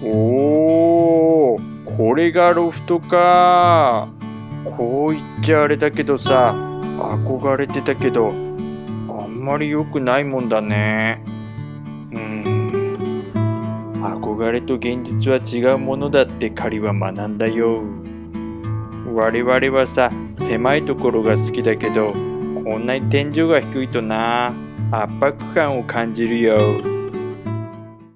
おー、これがロフトか。こう言っちゃあれだけどさ、憧れてたけど、あんまり良くないもんだね。憧れと現実は違うものだって彼は学んだよ。我々はさ、狭いところが好きだけど、こんなに天井が低いとな、圧迫感を感じるよ。